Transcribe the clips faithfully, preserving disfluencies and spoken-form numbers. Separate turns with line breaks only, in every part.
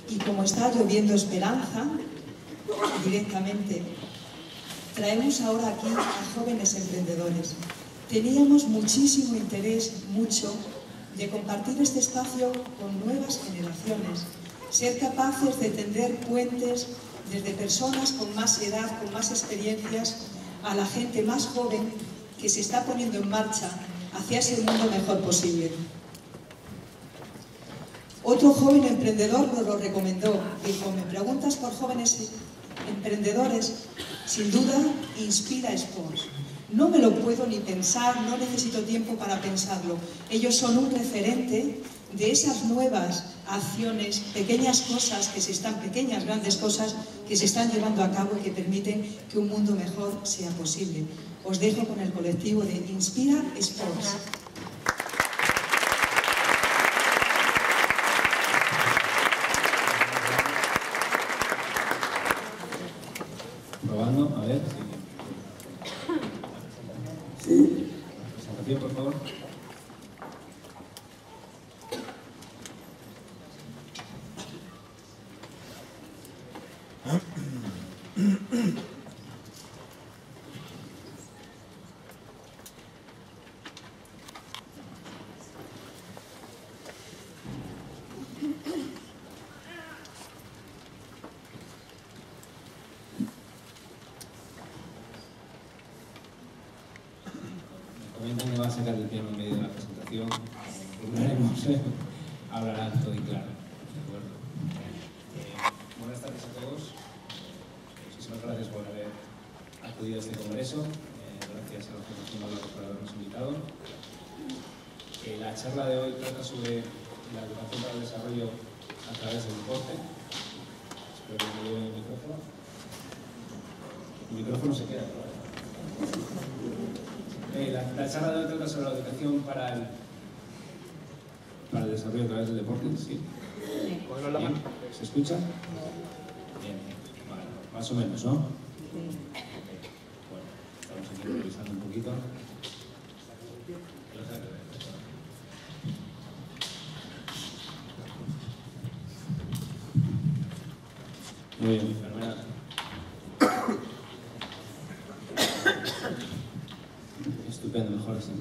Y como está lloviendo esperanza, directamente, traemos ahora aquí a jóvenes emprendedores. Teníamos muchísimo interés, mucho, de compartir este espacio con nuevas generaciones, ser capaces de tender puentes desde personas con más edad, con más experiencias, a la gente más joven que se está poniendo en marcha hacia ese mundo mejor posible. Otro joven emprendedor nos lo recomendó. Dijo, me preguntas por jóvenes emprendedores, sin duda Inspira Sports. No me lo puedo ni pensar, no necesito tiempo para pensarlo. Ellos son un referente de esas nuevas acciones, pequeñas cosas que se están, pequeñas, grandes cosas que se están llevando a cabo y que permiten que un mundo mejor sea posible. Os dejo con el colectivo de Inspira Sports.
Probando, a ver.
Sí.
Presentación, por favor. Comentan que va a sacar el tema en medio de la presentación. Procuraremos hablar alto y claro. ¿De acuerdo? Eh, buenas tardes a todos. Muchísimas gracias por haber acudido a este congreso. Eh, gracias a los profesionales por habernos invitado. Eh, la charla de hoy trata sobre la educación para el desarrollo a través del deporte. Espero que me lleven el micrófono. El micrófono se queda, ¿verdad? Eh, la, la charla de hoy trata sobre la educación para el, para el desarrollo a través del deporte, ¿sí? ¿Bien? ¿Se escucha? Bien, vale, más o menos, ¿no? Bueno, estamos aquí revisando un poquito. Muy bien, fenomenal. Estupendo, mejor así.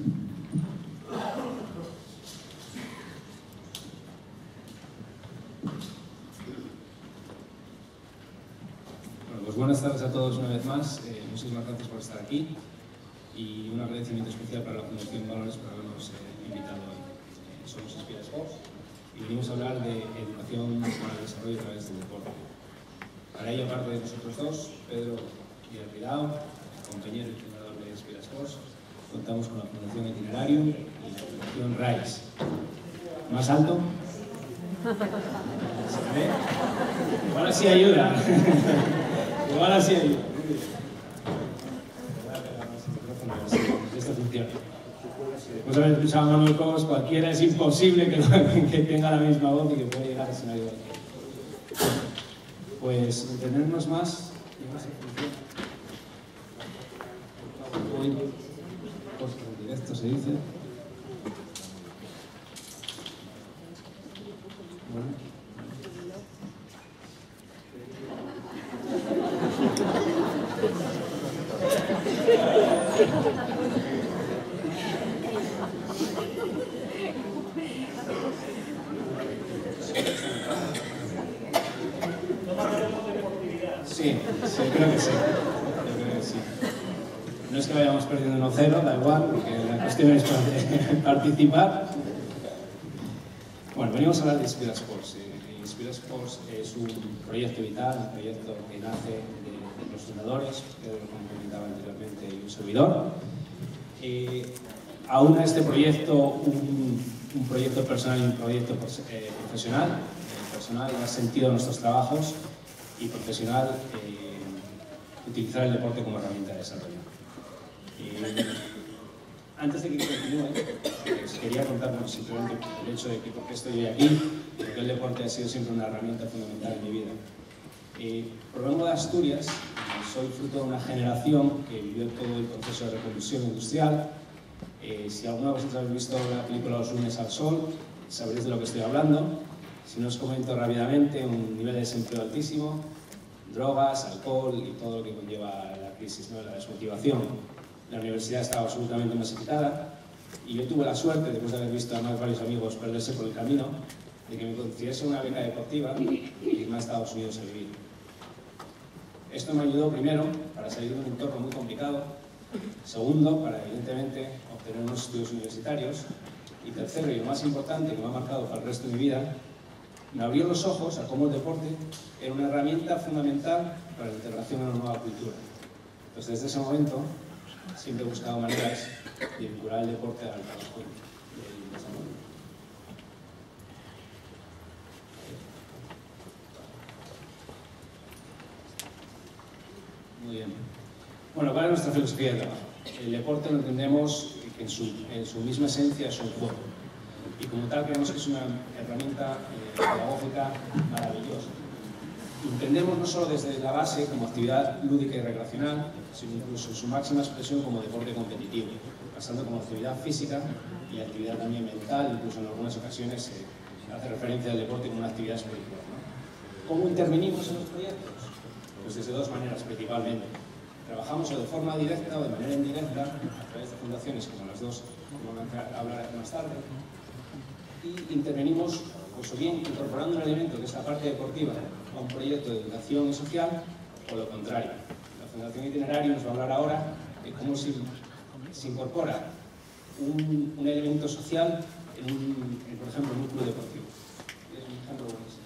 Bueno, pues buenas tardes a todos una vez más. Eh, muchísimas gracias por estar aquí y un agradecimiento especial para la Fundación Valores por habernos eh, invitado hoy. Eh, somos Inspira Sports y venimos a hablar de educación para el desarrollo a través del deporte. Para ello, aparte de nosotros dos, Pedro Díaz Ridao, compañero y fundador de Inspira Sports, contamos con la Fundación Itinerario y la Fundación RAIS. ¿Más alto? ¿Se ve? Igual así ayuda. Igual así ayuda. Esto funciona. Después de haber escuchado a Manuel Cobos, cualquiera es imposible que, que tenga la misma voz y que pueda llegar a ser igual. Pues entendernos más y más en función. Hoy, pues en directo se dice. Bueno. Sí, sí, creo que sí. Yo creo que sí. No es que vayamos perdiendo uno cero, da igual, porque la cuestión es participar. Bueno, venimos a hablar de Inspira Sports. Inspira Sports es un proyecto vital, un proyecto que nace de, de los fundadores, que lo comentaba anteriormente, y un servidor. Eh, aúna este proyecto un, un proyecto personal y un proyecto eh, profesional. Eh, personal, da sentido a nuestros trabajos, y profesional, eh, utilizar el deporte como herramienta de desarrollo. Eh, antes de que continúe, pues quería contar bueno, simplemente el hecho de que por qué estoy aquí, porque el deporte ha sido siempre una herramienta fundamental en mi vida. Eh, por vengo de Asturias, soy fruto de una generación que vivió todo el proceso de reconversión industrial. Eh, si alguna de vosotros habéis visto la película Los lunes al sol, sabréis de lo que estoy hablando. Si no os comento rápidamente, un nivel de desempleo altísimo, drogas, alcohol y todo lo que conlleva la crisis, ¿no? La desmotivación. La universidad estaba absolutamente masificada y yo tuve la suerte, después de haber visto a más varios amigos perderse por el camino, de que me consiguiese una beca deportiva y irme a Estados Unidos a vivir. Esto me ayudó, primero, para salir de un entorno muy complicado, segundo, para, evidentemente, obtener unos estudios universitarios, y tercero, y lo más importante, que me ha marcado para el resto de mi vida, me abrió los ojos a cómo el deporte era una herramienta fundamental para la integración en una nueva cultura. Entonces, desde ese momento, siempre he buscado maneras de vincular el deporte al trabajo y el desarrollo. Muy bien. Bueno, ¿cuál es nuestra filosofía de trabajo? El deporte lo entendemos que en su, en su misma esencia es un juego. Y como tal creemos que es una herramienta eh, pedagógica maravillosa. Entendemos no solo desde la base como actividad lúdica y recreacional, sino incluso en su máxima expresión como deporte competitivo, pasando como actividad física y actividad también mental, incluso en algunas ocasiones se eh, hace referencia al deporte como una actividad espiritual, ¿no? ¿Cómo intervenimos en los proyectos? Pues desde dos maneras principalmente. Trabajamos o de forma directa o de manera indirecta a través de fundaciones como las dos que vamos a hablar más tarde, y intervenimos pues, o bien incorporando un elemento que es la parte deportiva a un proyecto de educación y social, o lo contrario. La Fundación Itinerario nos va a hablar ahora de cómo se, se incorpora un, un elemento social en, un, en, por ejemplo, en un club deportivo. Es un ejemplo buenísimo.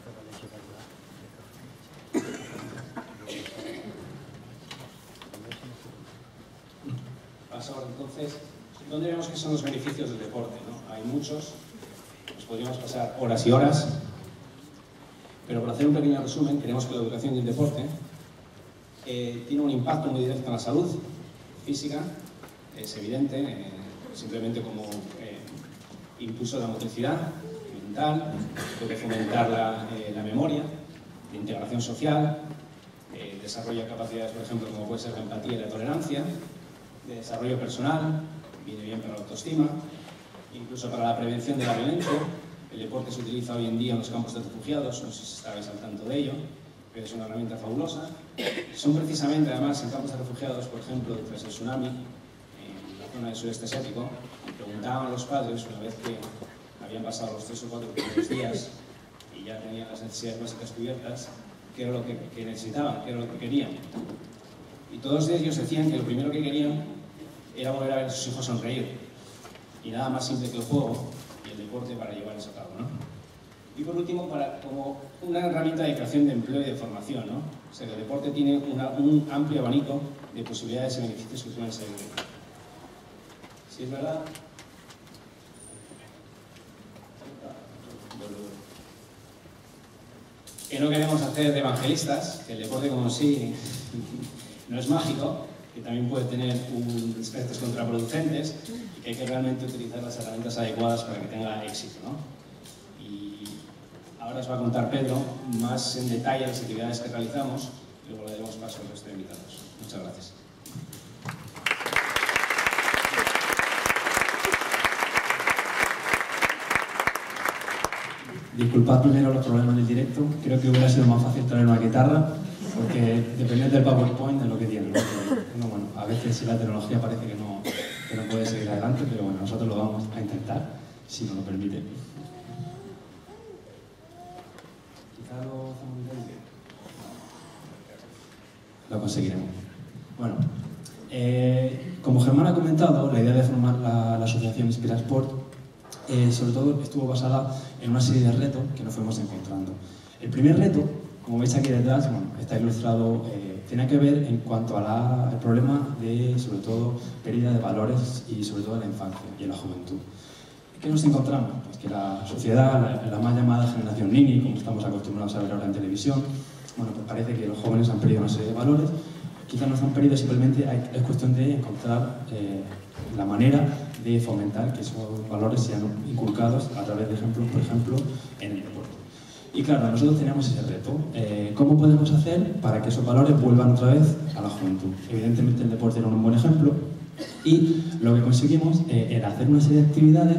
Paso ahora entonces, ¿dónde vemos que son los beneficios del deporte, ¿no? Hay muchos, nos podríamos pasar horas y horas, pero por hacer un pequeño resumen, creemos que la educación y el deporte eh, tiene un impacto muy directo en la salud física, es evidente, eh, simplemente como eh, impulso de la motricidad mental, puede fomentar la, eh, la memoria, la integración social, eh, desarrolla capacidades, por ejemplo, como puede ser la empatía y la tolerancia, de desarrollo personal, viene bien para la autoestima, incluso para la prevención de la violencia. El deporte se utiliza hoy en día en los campos de refugiados, no sé si estáis al tanto de ello, pero es una herramienta fabulosa. Son precisamente, además, en campos de refugiados, por ejemplo, tras el tsunami, en la zona del sudeste asiático, preguntaban a los padres, una vez que habían pasado los tres o cuatro primeros días y ya tenían las necesidades básicas cubiertas, qué era lo que, que necesitaban, qué era lo que querían. Y todos ellos decían que lo primero que querían era volver a ver a sus hijos sonreír. Y nada más simple que el juego y el deporte para llevar eso a cabo, ¿no? Y por último, para, como una herramienta de creación de empleo y de formación, ¿no? O sea, que el deporte tiene una, un amplio abanico de posibilidades y beneficios que pueden ser. Si es verdad. Que no queremos hacer de evangelistas, que el deporte como sí no es mágico, que también puede tener un, aspectos contraproducentes y que hay que realmente utilizar las herramientas adecuadas para que tenga éxito, ¿no? Y ahora os va a contar Pedro más en detalle las actividades que realizamos y luego le daremos paso al resto de invitados. Muchas gracias.
Disculpad primero los problemas del directo, creo que hubiera sido más fácil traer una guitarra, porque depende del PowerPoint de lo que tiene, ¿no? Que, no, bueno, a veces si la tecnología parece que no, que no puede seguir adelante, pero bueno, nosotros lo vamos a intentar, si nos lo permite. Quizá lo hacemos bien. Lo conseguiremos. Bueno, eh, como Germán ha comentado, la idea de formar la, la asociación Inspira Sport eh, sobre todo estuvo basada en una serie de retos que nos fuimos encontrando. El primer reto, como veis aquí detrás, bueno, está ilustrado, eh, tiene que ver en cuanto al problema de, sobre todo, pérdida de valores y sobre todo en la infancia y en la juventud. ¿Qué nos encontramos? Pues que la sociedad, la, la más llamada generación Nini, como estamos acostumbrados a ver ahora en televisión, bueno, pues parece que los jóvenes han perdido una serie de valores. Quizás no se han perdido, simplemente hay, es cuestión de encontrar eh, la manera de fomentar que esos valores sean inculcados a través de ejemplos, por ejemplo, en el deporte. Y claro, nosotros teníamos ese reto. Eh, ¿Cómo podemos hacer para que esos valores vuelvan otra vez a la juventud? Evidentemente el deporte era un buen ejemplo y lo que conseguimos eh, era hacer una serie de actividades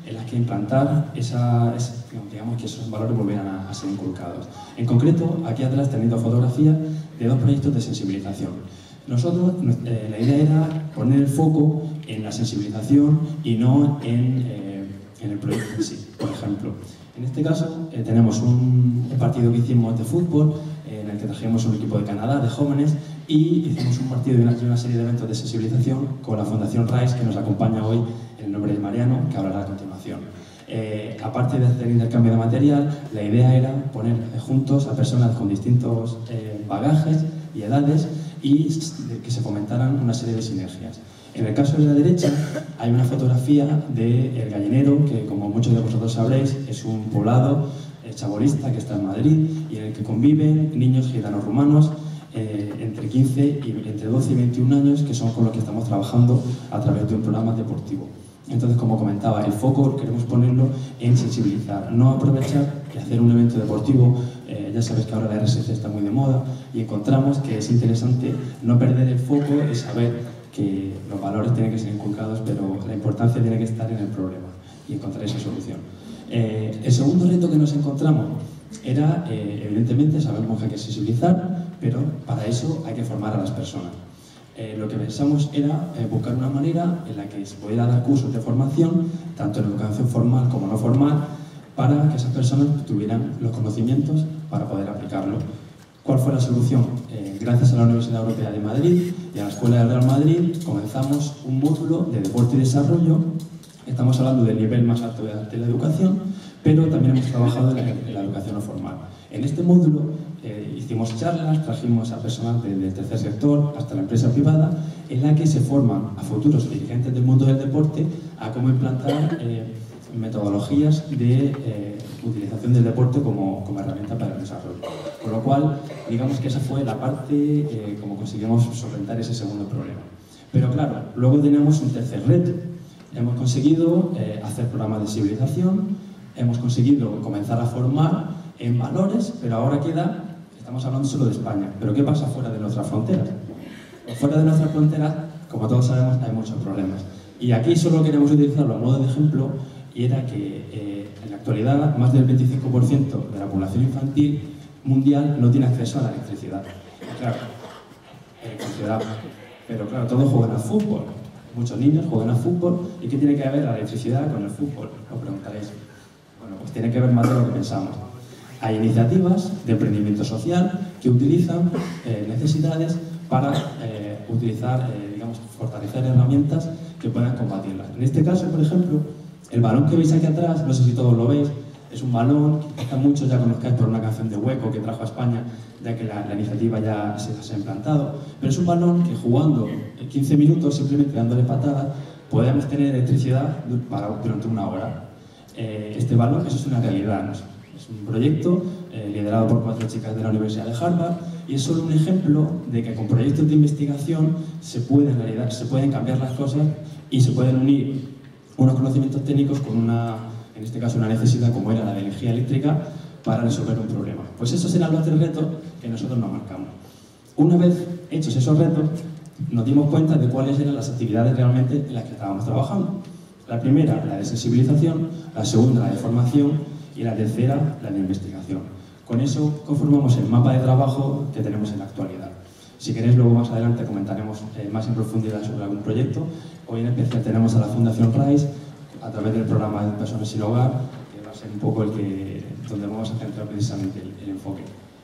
en las que implantar esa, esa, digamos, que esos valores volvieran a, a ser inculcados. En concreto, aquí atrás teniendo fotografía de dos proyectos de sensibilización. Nosotros, eh, la idea era poner el foco en la sensibilización y no en, eh, en el proyecto en sí. Por ejemplo, en este caso eh, tenemos un, un partido que hicimos de fútbol, eh, en el que trajimos un equipo de Canadá, de jóvenes, y hicimos un partido y una, una serie de eventos de sensibilización con la Fundación RISE, que nos acompaña hoy en el nombre de Mariano, que hablará a continuación. Eh, aparte de hacer intercambio de material, la idea era poner juntos a personas con distintos eh, bagajes y edades y que se fomentaran una serie de sinergias. En el caso de la derecha hay una fotografía de El Gallinero, que como muchos de vosotros sabréis es un poblado eh, chabolista que está en Madrid y en el que conviven niños gitanos rumanos eh, entre quince y entre doce y veintiún años, que son con los que estamos trabajando a través de un programa deportivo. Entonces, como comentaba, el foco queremos ponerlo en sensibilizar, no aprovechar y hacer un evento deportivo. Eh, ya sabes que ahora la R S C está muy de moda y encontramos que es interesante no perder el foco y saber que los valores tienen que ser inculcados, pero la importancia tiene que estar en el problema y encontrar esa solución. Eh, el segundo reto que nos encontramos era, eh, evidentemente, sabemos que hay que sensibilizar, pero para eso hay que formar a las personas. Eh, lo que pensamos era eh, buscar una manera en la que se pudiera dar cursos de formación, tanto en educación formal como no formal, para que esas personas tuvieran los conocimientos para poder aplicarlo. ¿Cuál fue la solución? Eh, gracias a la Universidad Europea de Madrid y a la Escuela del Real Madrid comenzamos un módulo de deporte y desarrollo. Estamos hablando del nivel más alto de la educación, pero también hemos trabajado en la, en la educación no formal. En este módulo eh, hicimos charlas, trajimos a personas de, del tercer sector hasta la empresa privada, en la que se forman a futuros dirigentes del mundo del deporte a cómo implantar eh, metodologías de eh, utilización del deporte como, como herramienta para el desarrollo. Con lo cual, digamos que esa fue la parte eh, como conseguimos solventar ese segundo problema. Pero claro, luego tenemos un tercer reto. Hemos conseguido eh, hacer programas de civilización, hemos conseguido comenzar a formar en valores, pero ahora queda, estamos hablando solo de España, pero ¿qué pasa fuera de nuestras fronteras? Pues fuera de nuestras fronteras, como todos sabemos, hay muchos problemas. Y aquí solo queremos utilizarlo a modo de ejemplo, y era que eh, en la actualidad más del veinticinco por ciento de la población infantil mundial no tiene acceso a la electricidad. Claro, electricidad, pero claro, todos juegan al fútbol. Muchos niños juegan al fútbol, ¿y qué tiene que ver la electricidad con el fútbol? Os preguntaréis. Bueno, pues tiene que ver más de lo que pensamos. Hay iniciativas de emprendimiento social que utilizan eh, necesidades para eh, utilizar, eh, digamos, fortalecer herramientas que puedan combatirlas. En este caso, por ejemplo, el balón que veis aquí atrás, no sé si todos lo veis, es un balón que quizá muchos ya conozcáis por una canción de Hueco que trajo a España, ya que la, la iniciativa ya se, se ha implantado, pero es un balón que jugando quince minutos, simplemente dándole patadas, podemos tener electricidad para, durante una hora. Eh, este balón, eso es una realidad, ¿no? Es un proyecto eh, liderado por cuatro chicas de la Universidad de Harvard y es solo un ejemplo de que con proyectos de investigación se pueden, en realidad, se pueden cambiar las cosas y se pueden unir unos conocimientos técnicos con una, en este caso, una necesidad como era la de energía eléctrica para resolver un problema. Pues esos eran los tres retos que nosotros nos marcamos. Una vez hechos esos retos, nos dimos cuenta de cuáles eran las actividades realmente en las que estábamos trabajando. La primera, la de sensibilización, la segunda, la de formación, y la tercera, la de investigación. Con eso conformamos el mapa de trabajo que tenemos en la actualidad. Si queréis, luego más adelante comentaremos eh, más en profundidad sobre algún proyecto. Hoy en especial tenemos a la Fundación RISE, a través del programa de Personas sin Hogar, que va a ser un poco el que, donde vamos a centrar precisamente el, el enfoque.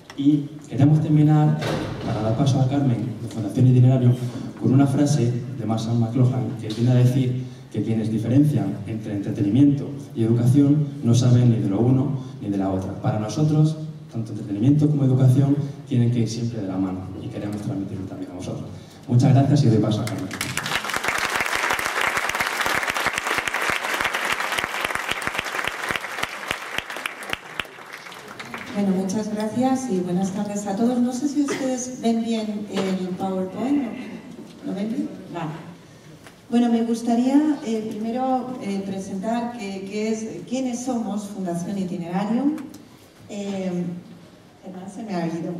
Y queremos terminar, eh, para dar paso a Carmen, de Fundación Itinerario, con una frase de Marshall McLuhan, que viene a decir que quienes diferencian entre entretenimiento y educación no saben ni de lo uno ni de la otra. Para nosotros, tanto entretenimiento como educación tienen que ir siempre de la mano y queremos transmitirlo también a vosotros. Muchas gracias y doy paso a Carmen.
Bueno, muchas gracias y buenas tardes a todos. No sé si ustedes ven bien el PowerPoint. ¿Lo ven bien? Vale. Bueno, me gustaría eh, primero eh, presentar que, que es, quiénes somos Fundación Itinerario. Eh, además se me ha ido.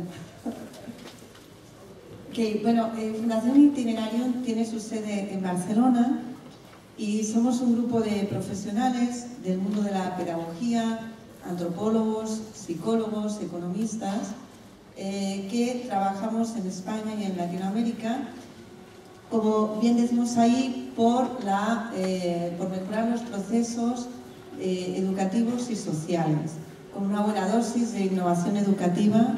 que, bueno, eh, Fundación Itinerario tiene su sede en Barcelona y y somos un grupo de profesionales del mundo de la pedagogía, antropólogos, psicólogos, economistas, eh, que trabajamos en España y en Latinoamérica, como bien decimos ahí, por, la, eh, por mejorar los procesos eh, educativos y sociales, con una buena dosis de innovación educativa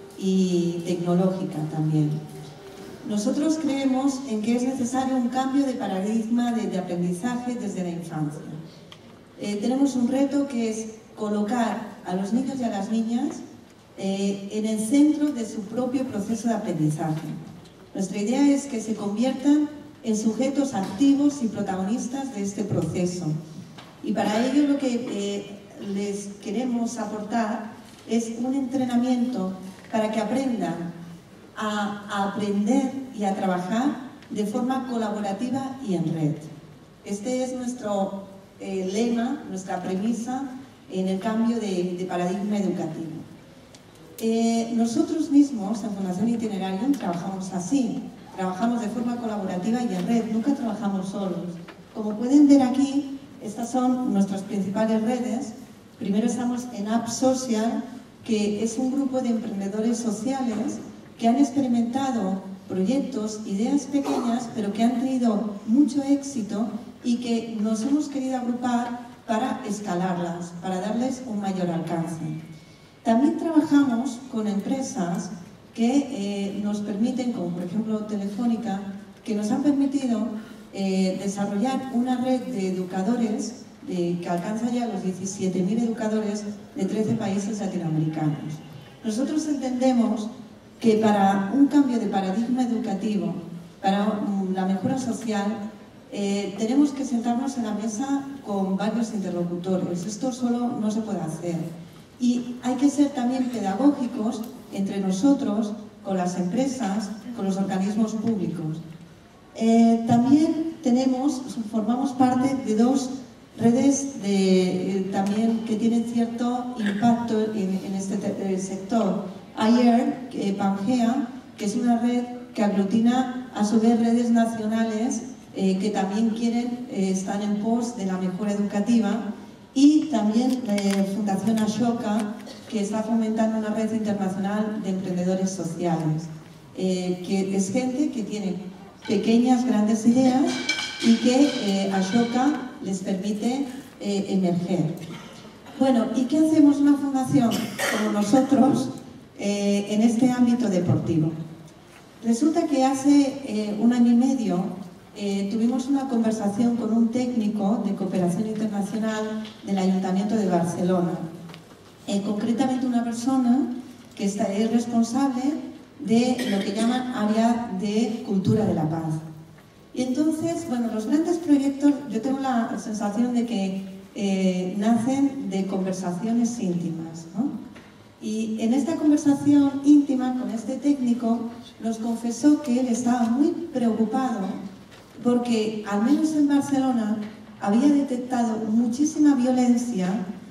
y tecnológica también. Nosotros creemos en que es necesario un cambio de paradigma de, de aprendizaje desde la infancia. Eh, tenemos un reto que es colocar a los niños y a las niñas eh, en el centro de su propio proceso de aprendizaje. Nuestra idea es que se conviertan en sujetos activos y protagonistas de este proceso. Y para ello lo que eh, les queremos aportar es un entrenamiento para que aprendan a, a aprender y a trabajar de forma colaborativa y en red. Este es nuestro eh, lema, nuestra premisa en el cambio de, de paradigma educativo. Eh, nosotros mismos en Fundación Itinerarium trabajamos así, trabajamos de forma colaborativa y en red, nunca trabajamos solos. Como pueden ver aquí, estas son nuestras principales redes. Primero estamos en App Social, que es un grupo de emprendedores sociales que han experimentado proyectos, ideas pequeñas, pero que han tenido mucho éxito y que nos hemos querido agrupar para escalarlas, para darles un mayor alcance. También trabajamos con empresas que eh, nos permiten, como por ejemplo Telefónica, que nos han permitido eh, desarrollar una red de educadores eh, que alcanza ya los diecisiete mil educadores de trece países latinoamericanos. Nosotros entendemos que para un cambio de paradigma educativo, para la mejora social, eh, tenemos que sentarnos en la mesa con varios interlocutores. Esto solo no se puede hacer. Y hay que ser también pedagógicos entre nosotros, con las empresas, con los organismos públicos. Eh, también tenemos, formamos parte de dos redes de, eh, también que tienen cierto impacto en, en este eh, sector. Ayer, eh, Pangea, que es una red que aglutina a su vez redes nacionales eh, que también quieren, eh, están en pos de la mejora educativa, y también eh, Fundación Ashoka, que está fomentando una red internacional de emprendedores sociales, eh, que es gente que tiene pequeñas, grandes ideas y que eh, Ashoka les permite eh, emerger. Bueno, ¿y qué hacemos una fundación como nosotros eh, en este ámbito deportivo? Resulta que hace eh, un año y medio Eh, tuvimos una conversación con un técnico de cooperación internacional del Ayuntamiento de Barcelona, eh, concretamente una persona que está, es responsable de lo que llaman área de cultura de la paz. Y entonces, bueno, los grandes proyectos, yo tengo la sensación de que eh, nacen de conversaciones íntimas, ¿no? Y en esta conversación íntima con este técnico nos confesó que él estaba muy preocupado porque, al menos en Barcelona, había detectado muchísima violencia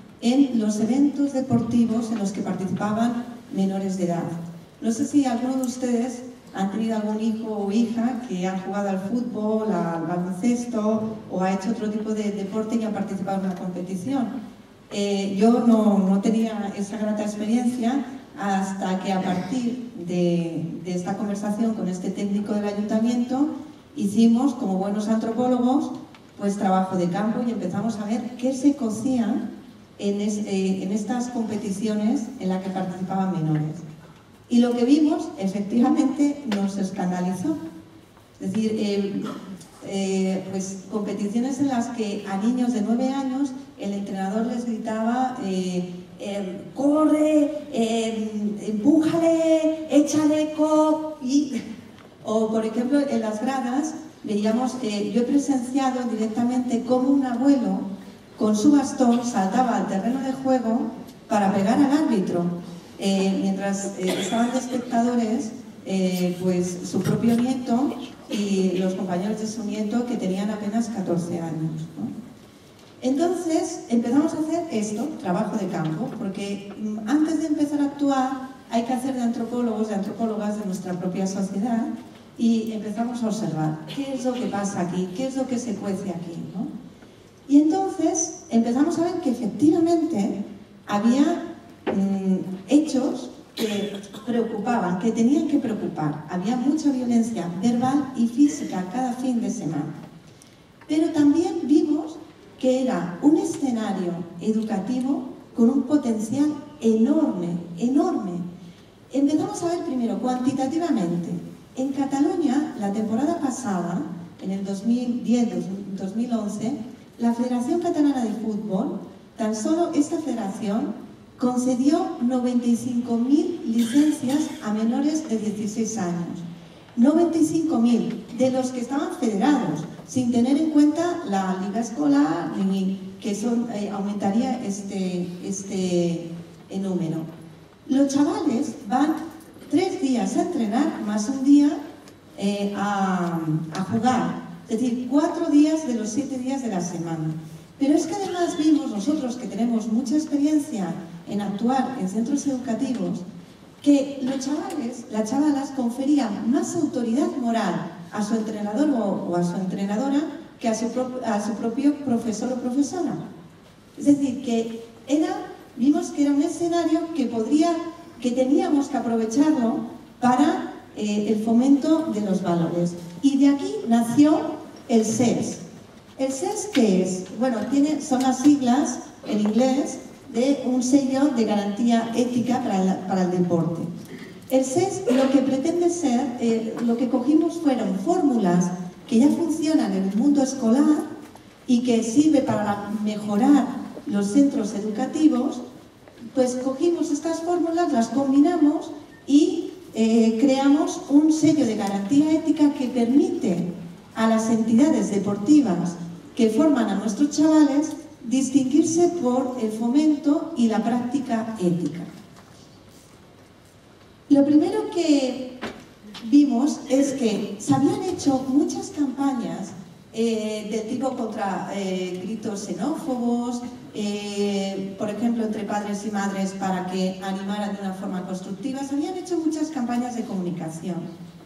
en los eventos deportivos en los que participaban menores de edad. No sé si alguno de ustedes han tenido algún hijo o hija que ha jugado al fútbol, al baloncesto o ha hecho otro tipo de deporte y ha participado en una competición. Eh, yo no, no tenía esa grata experiencia hasta que, a partir de, de esta conversación con este técnico del ayuntamiento, hicimos, como buenos antropólogos, pues trabajo de campo y empezamos a ver qué se cocía en, es, eh, en estas competiciones en las que participaban menores. Y lo que vimos, efectivamente, nos escandalizó. Es decir, eh, eh, pues competiciones en las que a niños de nueve años el entrenador les gritaba eh, eh, corre, eh, empújale, échale co y... O, por ejemplo, en las gradas veíamos, eh, yo he presenciado directamente cómo un abuelo con su bastón saltaba al terreno de juego para pegar al árbitro, eh, mientras eh, estaban de espectadores eh, pues su propio nieto y los compañeros de su nieto, que tenían apenas catorce años, ¿no? Entonces empezamos a hacer esto, trabajo de campo, porque antes de empezar a actuar hay que hacer de antropólogos, de antropólogas de nuestra propia sociedad, y empezamos a observar qué es lo que pasa aquí, qué es lo que se cuece aquí, ¿no? Y entonces empezamos a ver que efectivamente había mmm, hechos que preocupaban, que tenían que preocupar. Había mucha violencia verbal y física cada fin de semana. Pero también vimos que era un escenario educativo con un potencial enorme, enorme. Empezamos a ver primero cuantitativamente. En Cataluña, la temporada pasada, en el dos mil diez dos mil once, la Federación Catalana de Fútbol, tan solo esta federación, concedió noventa y cinco mil licencias a menores de dieciséis años. noventa y cinco mil de los que estaban federados, sin tener en cuenta la liga escolar, ni que son, eh, aumentaría este, este eh, número. Los chavales van tres días a entrenar, más un día eh, a, a jugar. Es decir, cuatro días de los siete días de la semana. Pero es que además vimos nosotros, que tenemos mucha experiencia en actuar en centros educativos, que los chavales, las chavalas, conferían más autoridad moral a su entrenador o, o a su entrenadora que a su, pro, a su propio profesor o profesora. Es decir, que era, vimos que era un escenario que podría, que teníamos que aprovecharlo para eh, el fomento de los valores. Y de aquí nació el S E S. ¿El S E S qué es? Bueno, tiene, son las siglas en inglés de un sello de garantía ética para, la, para el deporte. El S E S lo que pretende ser, eh, lo que cogimos fueron fórmulas que ya funcionan en el mundo escolar y que sirve para mejorar los centros educativos. Pues cogimos estas fórmulas, las combinamos y eh, creamos un sello de garantía ética que permite a las entidades deportivas que forman a nuestros chavales distinguirse por el fomento y la práctica ética. Lo primero que vimos es que se habían hecho muchas campañas eh, del tipo contra eh, gritos xenófobos, eh, por ejemplo, entre padres y madres para que animaran de una forma constructiva. Se habían hecho muchas campañas de comunicación.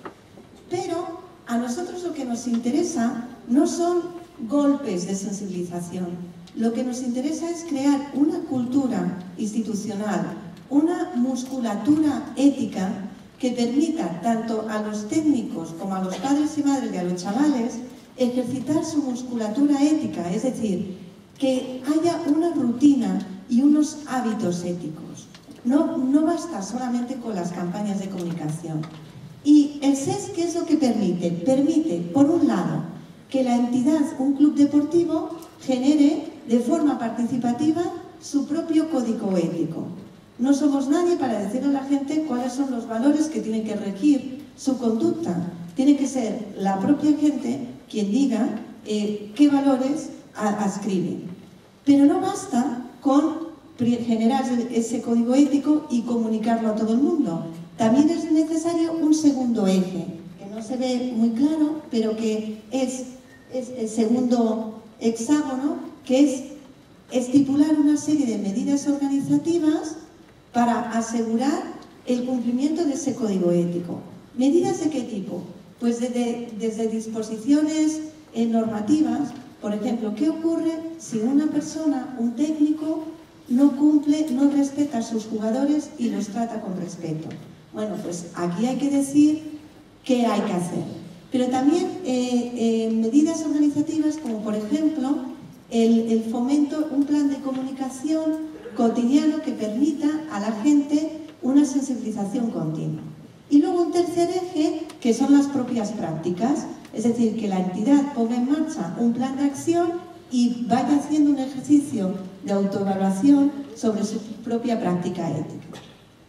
Pero a nosotros lo que nos interesa no son golpes de sensibilización. Lo que nos interesa es crear una cultura institucional, una musculatura ética que permita tanto a los técnicos como a los padres y madres y a los chavales ejercitar su musculatura ética, es decir, que haya una rutina y unos hábitos éticos. No, no basta solamente con las campañas de comunicación. Y el S E S, ¿qué es lo que permite? Permite, por un lado, que la entidad, un club deportivo, genere de forma participativa su propio código ético. No somos nadie para decirle a la gente cuáles son los valores que tienen que regir su conducta. Tiene que ser la propia gente quien diga eh, qué valores adscribe. Pero no basta con generar ese código ético y comunicarlo a todo el mundo. También es necesario un segundo eje, que no se ve muy claro, pero que es, es el segundo hexágono, que es estipular una serie de medidas organizativas para asegurar el cumplimiento de ese código ético. ¿Medidas de qué tipo? Pues desde, desde disposiciones eh, normativas. Por ejemplo, ¿qué ocurre si una persona, un técnico, no cumple, no respeta a sus jugadores y los trata con respeto? Bueno, pues aquí hay que decir qué hay que hacer. Pero también eh, eh, medidas organizativas como, por ejemplo, el, el fomento, un plan de comunicación cotidiano que permita a la gente una sensibilización continua. Y luego un tercer eje, que son las propias prácticas, es decir, que la entidad ponga en marcha un plan de acción y vaya haciendo un ejercicio de autoevaluación sobre su propia práctica ética.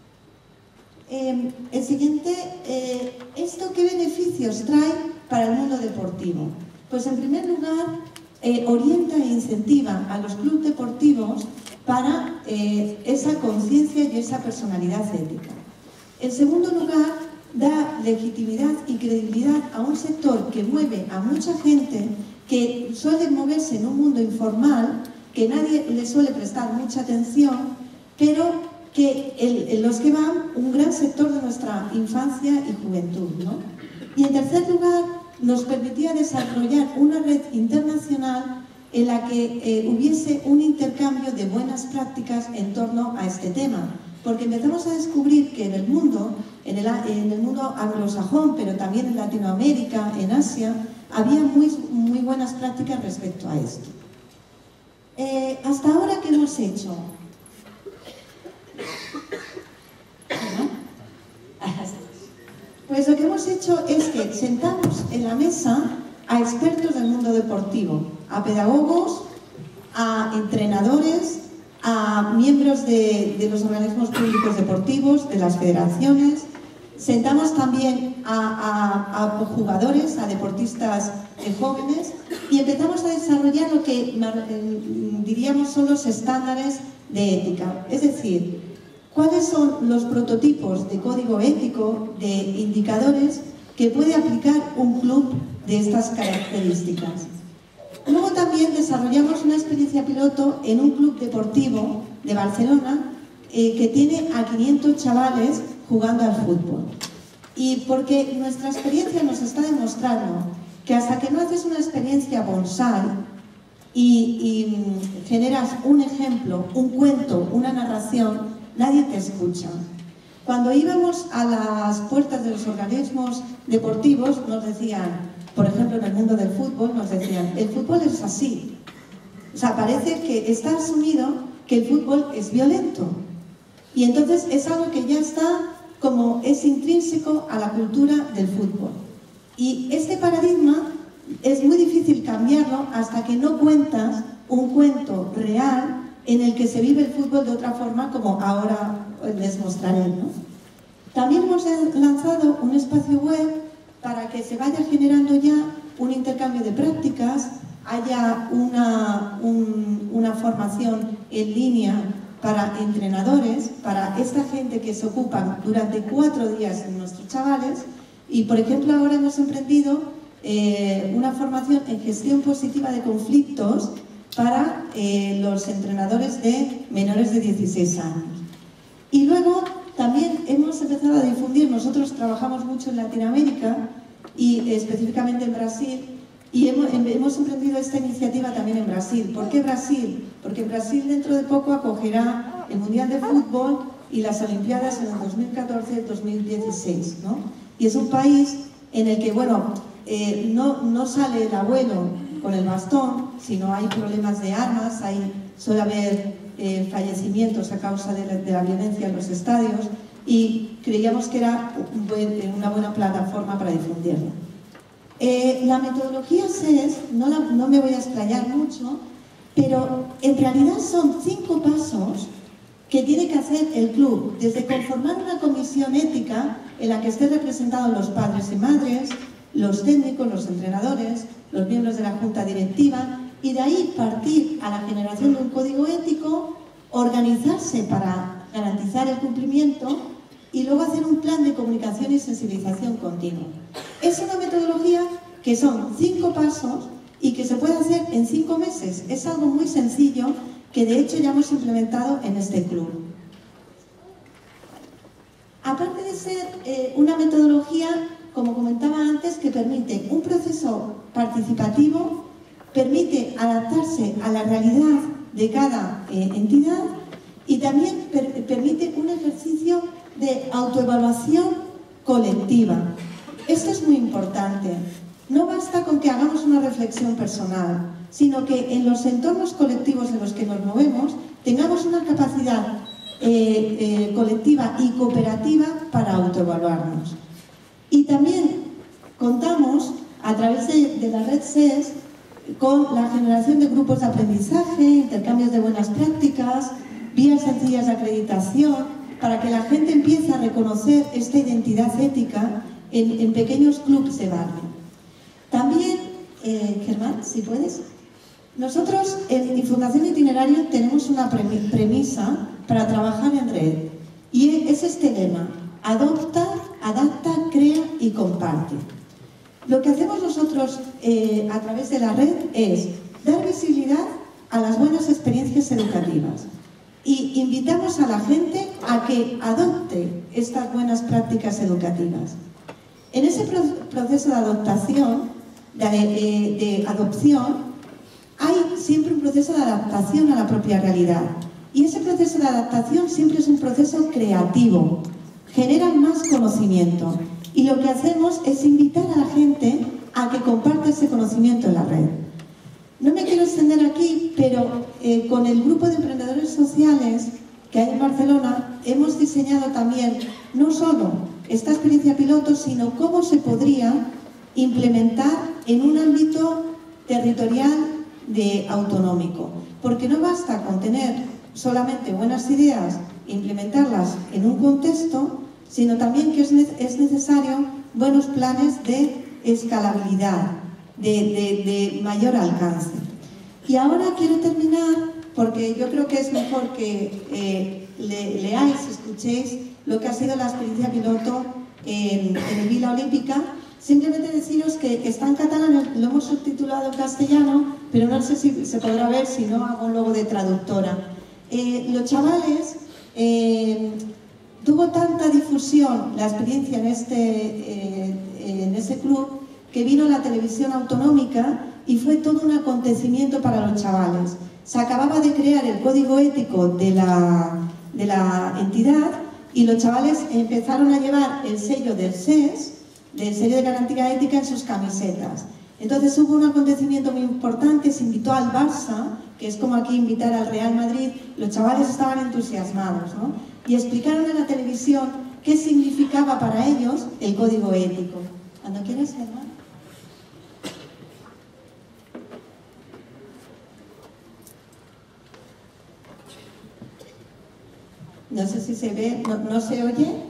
Eh, el siguiente, eh, ¿esto qué beneficios trae para el mundo deportivo? Pues en primer lugar, eh, orienta e incentiva a los clubes deportivos para eh, esa conciencia y esa personalidad ética. En segundo lugar, da legitimidad y credibilidad a un sector que mueve a mucha gente que suele moverse en un mundo informal, que nadie le suele prestar mucha atención, pero que el, en los que van un gran sector de nuestra infancia y juventud, ¿no? Y en tercer lugar, nos permitía desarrollar una red internacional en la que eh, hubiese un intercambio de buenas prácticas en torno a este tema. Porque empezamos a descubrir que en el mundo, en el, en el mundo anglosajón, pero también en Latinoamérica, en Asia, había muy, muy buenas prácticas respecto a esto. Eh, hasta ahora, ¿qué hemos hecho? Pues lo que hemos hecho es que sentamos en la mesa a expertos del mundo deportivo, a pedagogos, a entrenadores, a miembros de, de los organismos públicos deportivos, de las federaciones. Sentamos también a, a, a jugadores, a deportistas eh, jóvenes, y empezamos a desarrollar lo que eh, diríamos son los estándares de ética. Es decir, cuáles son los prototipos de código ético, de indicadores que puede aplicar un club de estas características. Luego también desarrollamos una experiencia piloto en un club deportivo de Barcelona eh, que tiene a quinientos chavales jugando al fútbol. Y porque nuestra experiencia nos está demostrando que hasta que no haces una experiencia bonsai y, y generas un ejemplo, un cuento, una narración, nadie te escucha. Cuando íbamos a las puertas de los organismos deportivos nos decían, por ejemplo, en el mundo del fútbol, nos decían, el fútbol es así. O sea, parece que está asumido que el fútbol es violento. Y entonces es algo que ya está como es intrínseco a la cultura del fútbol. Y este paradigma es muy difícil cambiarlo hasta que no cuentas un cuento real en el que se vive el fútbol de otra forma, como ahora les mostraré, ¿no? También hemos lanzado un espacio web para que se vaya generando ya un intercambio de prácticas, haya una, un, una formación en línea para entrenadores, para esta gente que se ocupan durante cuatro días en nuestros chavales. Y, por ejemplo, ahora hemos emprendido eh, una formación en gestión positiva de conflictos para eh, los entrenadores de menores de dieciséis años. Y luego también hemos empezado a difundir, nosotros trabajamos mucho en Latinoamérica y eh, específicamente en Brasil, y hemos, hemos emprendido esta iniciativa también en Brasil. ¿Por qué Brasil? Porque Brasil dentro de poco acogerá el Mundial de Fútbol y las Olimpiadas en el dos mil catorce dos mil dieciséis, ¿no? Y es un país en el que, bueno, eh, no, no sale el abuelo con el bastón, sino hay problemas de armas, hay, suele haber eh, fallecimientos a causa de la, de la violencia en los estadios, y creíamos que era un buen, una buena plataforma para difundirlo. Eh, la metodología S E S, no, la, no me voy a explayar mucho, pero en realidad son cinco pasos que tiene que hacer el club, desde conformar una comisión ética en la que estén representados los padres y madres, los técnicos, los entrenadores, los miembros de la junta directiva, y de ahí partir a la generación de un código ético, organizarse para garantizar el cumplimiento y luego hacer un plan de comunicación y sensibilización continua. Es una metodología que son cinco pasos y que se puede hacer en cinco meses. Es algo muy sencillo que de hecho ya hemos implementado en este club. Aparte de ser eh, una metodología, como comentaba antes, que permite un proceso participativo, permite adaptarse a la realidad de cada eh, entidad y también per permite un ejercicio de autoevaluación colectiva. Esto es muy importante. No basta con que hagamos una reflexión personal, sino que en los entornos colectivos en los que nos movemos tengamos una capacidad eh, eh, colectiva y cooperativa para autoevaluarnos. Y también contamos, a través de, de la red S E S, con la generación de grupos de aprendizaje, intercambios de buenas prácticas, vías sencillas de acreditación, para que la gente empiece a reconocer esta identidad ética en, en pequeños clubes de barrio. También, eh, Germán, si puedes, nosotros en Fundación Itinerario tenemos una premisa para trabajar en red, y es este lema: adopta, adapta, crea y comparte. Lo que hacemos nosotros eh, a través de la red es dar visibilidad a las buenas experiencias educativas y invitamos a la gente a que adopte estas buenas prácticas educativas. En ese proceso de adaptación, de, de, de adopción, hay siempre un proceso de adaptación a la propia realidad. Y ese proceso de adaptación siempre es un proceso creativo, genera más conocimiento. Y lo que hacemos es invitar a la gente a que comparte ese conocimiento en la red. No me quiero extender aquí, pero eh, con el grupo de emprendedores sociales que hay en Barcelona hemos diseñado también no solo esta experiencia piloto, sino cómo se podría implementar en un ámbito territorial de autonómico. Porque no basta con tener solamente buenas ideas e implementarlas en un contexto, sino también que es, es necesario buenos planes de escalabilidad, de, de, de mayor alcance. Y ahora quiero terminar, porque yo creo que es mejor que eh, le, leáis, escuchéis lo que ha sido la experiencia piloto en, en Vila Olímpica. Simplemente deciros que está en catalán, lo hemos subtitulado en castellano, pero no sé si se podrá ver si no hago un logo de traductora. Eh, los chavales, eh, tuvo tanta difusión la experiencia en este, eh, en ese club que vino la televisión autonómica y fue todo un acontecimiento para los chavales. Se acababa de crear el código ético de la, de la entidad y los chavales empezaron a llevar el sello del S E S, del sello de garantía ética, en sus camisetas. Entonces hubo un acontecimiento muy importante, se invitó al Barça, que es como aquí invitar al Real Madrid, los chavales estaban entusiasmados, ¿no? Y explicaron en la televisión qué significaba para ellos el código ético. Cuando quieras, Germán. No sé si se ve, ¿no, no se oye?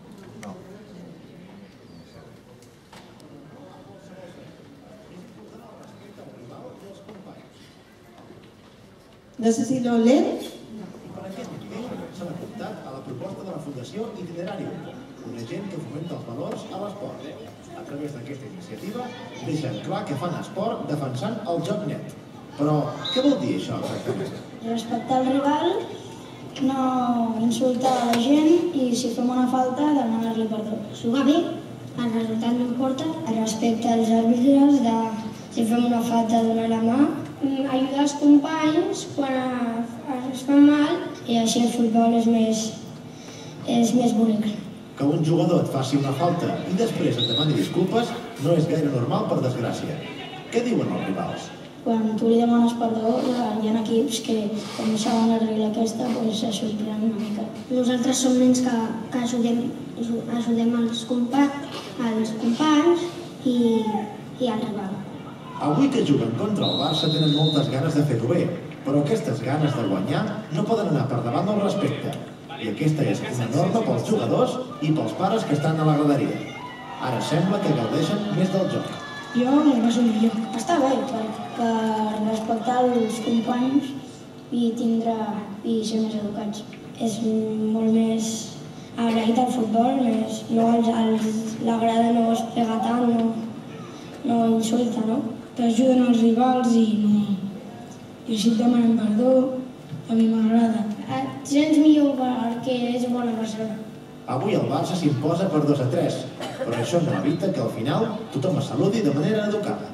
No sé si lo leen.
Per aquest motiu s'han apuntat a la proposta de la Fundació Itinerarium, una gent que fomenta els valors a l'esport. A través d'aquesta iniciativa deixen clar que fan esport defensant el joc net. Però què vol dir això exactament?
Respectar el rival, no insultar a la gent i si fem una falta demanar-li perdó. Jugar bé, el resultat no importa. El respecte als àrbitres, de, si fem una falta donar la mà. Ajudar els companys quan es fa mal i així el futbol és més, és més bonic.
Que un jugador et faci una falta i després et demani disculpes no és gaire normal, per desgràcia. Què diuen els rivals?
Quan tu li demanes perdó, hi ha equips que, com saben la regla aquesta, doncs se sorprenen una mica. Nosaltres som nens que, que ajudem, ajudem els, compa els companys i, i el rival.
Avui que juguen contra el Barça tenen moltes ganes de fer-ho bé, però aquestes ganes de guanyar no poden anar per davant del respecte. I aquesta és una norma pels jugadors i pels pares que estan a la graderia. Ara sembla que gaudeixen més del joc.
Jo m'ho passo millor. Està bé, per, per respectar els companys i tindre i ser més educats. És molt més agraït al futbol, més, no els, els, la grada no es pega tant, no, no insulta, no? T'ajuden els rivals i no... I així et demanen perdó, a mi m'agrada. Et sents millor perquè és bona persona.
Avui el Barça s'imposa per dos a tres, però això no evita que al final tothom es saludi de manera educada.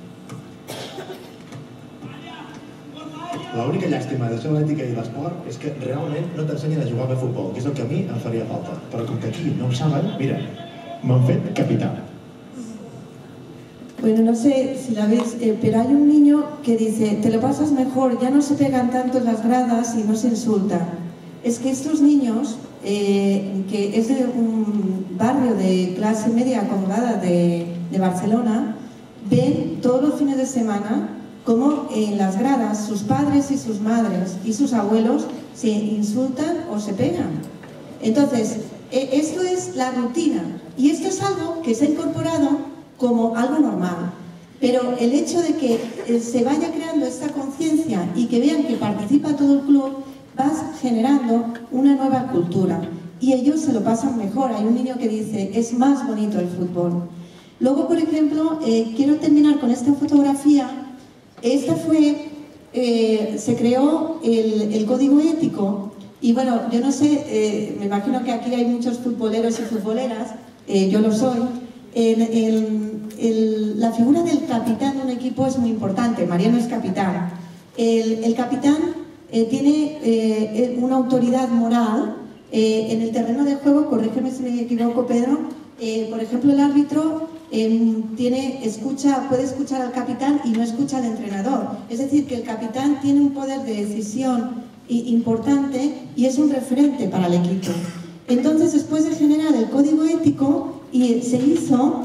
L'única llàstima d'això de l'ètica i l'esport és que realment no t'ensenyen a jugar bé a futbol, que és el que a mi em faria falta. Però com que aquí no ho saben, mira, m'han fet capità.
Bueno, no sé si la veis, eh, pero hay un niño que dice, te lo pasas mejor, ya no se pegan tanto en las gradas y no se insultan. Es que estos niños, eh, que es de un barrio de clase media acomodada de, de Barcelona, ven todos los fines de semana cómo en las gradas sus padres y sus madres y sus abuelos se insultan o se pegan. Entonces, eh, esto es la rutina y esto es algo que se ha incorporado como algo normal, pero el hecho de que se vaya creando esta conciencia y que vean que participa todo el club, vas generando una nueva cultura y ellos se lo pasan mejor. Hay un niño que dice, es más bonito el fútbol. Luego, por ejemplo, eh, quiero terminar con esta fotografía. Esta fue, eh, se creó el, el código ético y bueno, yo no sé, eh, me imagino que aquí hay muchos futboleros y futboleras, eh, yo lo soy. el, el, el, la figura del capitán de un equipo es muy importante. Mariano es capitán. El, el capitán eh, tiene eh, una autoridad moral eh, en el terreno de juego, corrígeme si me equivoco, Pedro. Eh, por ejemplo, el árbitro eh, tiene, escucha, puede escuchar al capitán y no escucha al entrenador. Es decir, que el capitán tiene un poder de decisión importante y es un referente para el equipo. Entonces, después de generar el código ético, y se hizo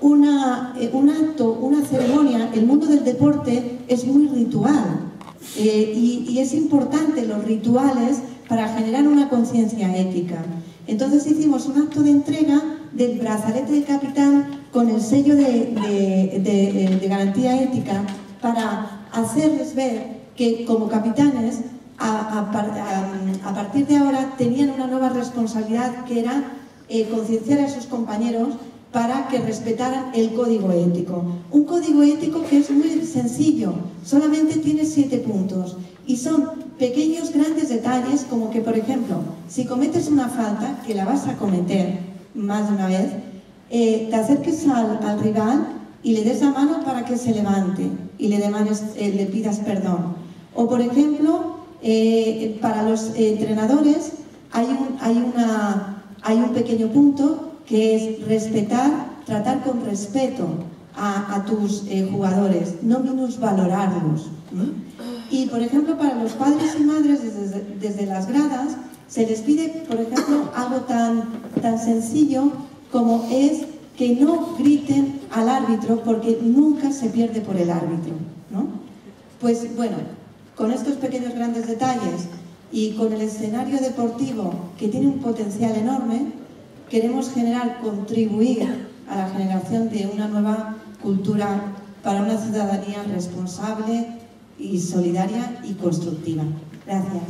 una, eh, un acto, una ceremonia. El mundo del deporte es muy ritual eh, y, y es importante los rituales para generar una conciencia ética. Entonces hicimos un acto de entrega del brazalete de capitán con el sello de, de, de, de garantía ética para hacerles ver que como capitanes a, a, a, a partir de ahora tenían una nueva responsabilidad, que era eh, concienciar a sus compañeros para que respetaran el código ético. Un código ético que es muy sencillo, solamente tiene siete puntos y son pequeños, grandes detalles, como que, por ejemplo, si cometes una falta, que la vas a cometer más de una vez, eh, te acerques al, al rival y le des la mano para que se levante y le, demandes, eh, le pidas perdón. O, por ejemplo, eh, para los eh, entrenadores hay un, hay, una, hay un pequeño punto que es respetar, tratar con respeto a, a tus eh, jugadores, no minusvalorarlos. ¿Mm? Y, por ejemplo, para los padres y madres, desde, desde las gradas, se les pide, por ejemplo, algo tan, tan sencillo como es que no griten al árbitro, porque nunca se pierde por el árbitro, ¿no? Pues, bueno, con estos pequeños grandes detalles y con el escenario deportivo, que tiene un potencial enorme, queremos generar, contribuir a la generación de una nueva cultura para una ciudadanía responsable y solidaria y constructiva. Gracias.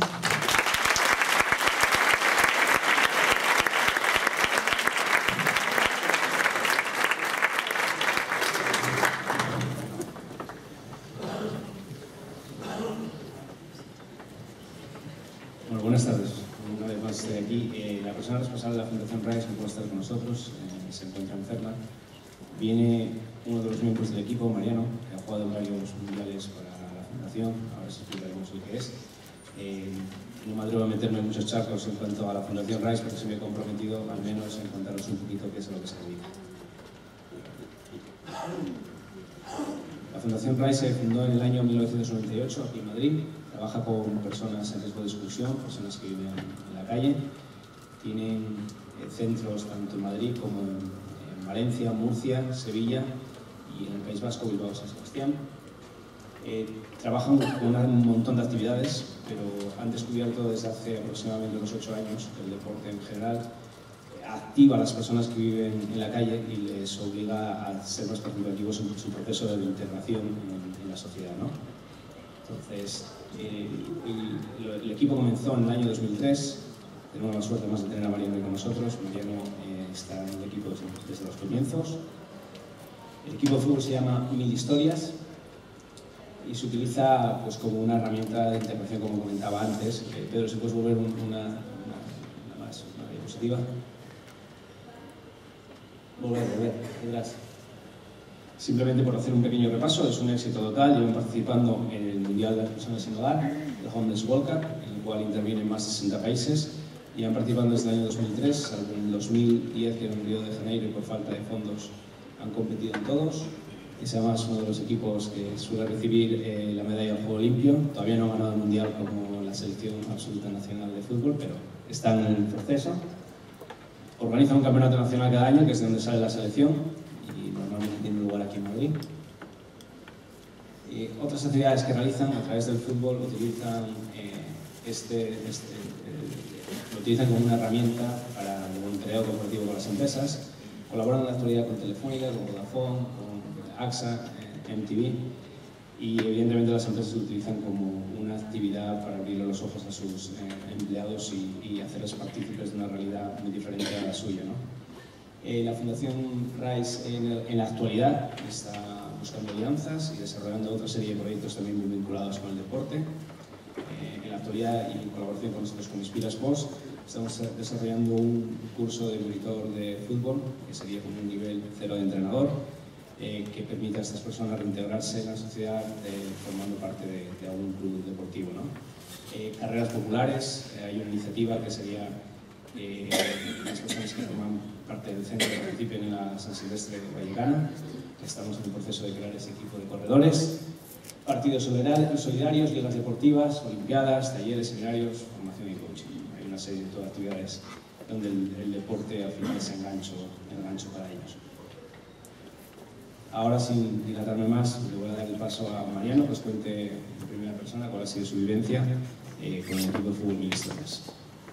Bueno, buenas tardes. Una vez más estoy aquí. Eh, la persona responsable de la Fundación RISE no puede estar con nosotros, eh, se encuentra enferma. Viene uno de los miembros del equipo, Mariano, que ha jugado en varios mundiales para la Fundación. Ahora os explicaremos el que es. Eh, no me atrevo a meterme en muchos charcos en cuanto a la Fundación RISE, porque se me he comprometido al menos en contaros un poquito qué es a lo que se dedica. La Fundación RISE se fundó en el año mil novecientos noventa y ocho aquí en Madrid. Trabaja con personas en riesgo de exclusión, personas que viven en la calle. Tienen eh, centros tanto en Madrid como en, en Valencia, Murcia, Sevilla y en el País Vasco, Bilbao, San Sebastián. Eh, trabajan con un montón de actividades, pero han descubierto desde hace aproximadamente unos ocho años que el deporte en general activa a las personas que viven en la calle y les obliga a ser más participativos en su proceso de integración en, en la sociedad, ¿no? Entonces, eh, el, el equipo comenzó en el año dos mil tres. Tenemos la suerte más de tener a Mariano con nosotros. Mariano eh, está en el equipo desde, desde los comienzos. El equipo de fútbol se llama Mil Historias y se utiliza pues, como una herramienta de integración, como comentaba antes. Eh, Pedro, si puedes volver un, una, una, una más, una diapositiva. Volver, volver, detrás. Simplemente por hacer un pequeño repaso, es un éxito total. Llevan participando en el Mundial de las Personas sin Hogar, el Homeless World Cup, en el cual intervienen más de sesenta países. Llevan participando desde el año dos mil tres, salvo en el dos mil diez, que era en Río de Janeiro, y por falta de fondos han competido en todos. Es además uno de los equipos que suele recibir eh, la medalla del juego limpio. Todavía no ha ganado el Mundial como la selección absoluta nacional de fútbol, pero están en el proceso. Organizan un campeonato nacional cada año, que es de donde sale la selección, y normalmente tiene lugar aquí en Madrid. Y otras actividades que realizan a través del fútbol utilizan eh, este, este eh, lo utilizan como una herramienta para el voluntariado cooperativo con las empresas. Colaboran en la actualidad con Telefónica, con Vodafone, con AXA, eh, M T V, y evidentemente las empresas lo utilizan como una actividad para abrirle los ojos a sus eh, empleados y, y hacerles partícipes de una realidad muy diferente a la suya, ¿no? Eh, la Fundación RISE en, el, en la actualidad está buscando alianzas y desarrollando otra serie de proyectos también muy vinculados con el deporte. Eh, en la actualidad y en colaboración con nosotros con Inspira Sports, estamos desarrollando un curso de monitor de fútbol, que sería como un nivel cero de entrenador, eh, que permita a estas personas reintegrarse en la sociedad eh, formando parte de, de algún club deportivo, ¿no? Eh, carreras populares, eh, hay una iniciativa que sería eh, las personas que forman parte del centro que participen en la San Silvestre Vallecana, que estamos en el proceso de crear ese equipo de corredores, partidos solidarios, ligas deportivas, olimpiadas, talleres, seminarios, formación y coaching. Hay una serie de actividades donde el, el deporte al final es engancho, engancho para ellos. Ahora, sin dilatarme más, le voy a dar el paso a Mariano, que os cuente en primera persona cuál ha sido su vivencia eh, con el equipo de fútbol Mil Historias.